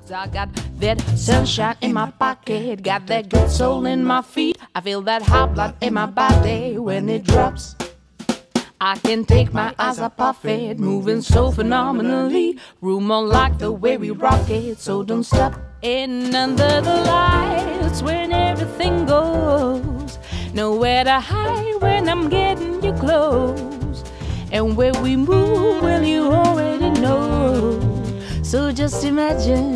I got that sunshine in my pocket, got that good soul in my feet. I feel that hot blood in my body when it drops. I can take my eyes off it, moving so phenomenally. Room on like the way we rock it, so don't stop. In under the lights when everything goes, nowhere to hide when I'm getting you close. And where we move, well, you already know. So just imagine,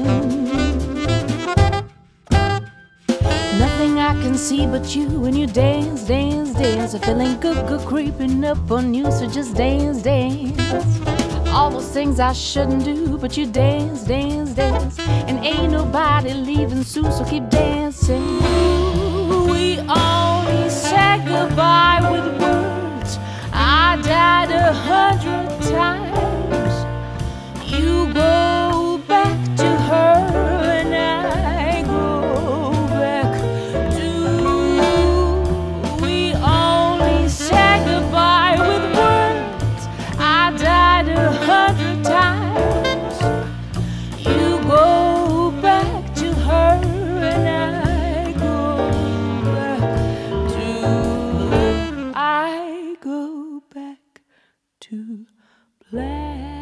nothing I can see but you when you dance, dance, dance. I'm feeling good, good creeping up on you, so just dance, dance. All those things I shouldn't do, but you dance, dance, dance. And ain't nobody leaving soon, so keep dancing. We only said goodbye with words. I died 100 times. You go back to her and I go back to. We only said goodbye with words. I died 100 times. You go back to her and I go back to. I go back to black.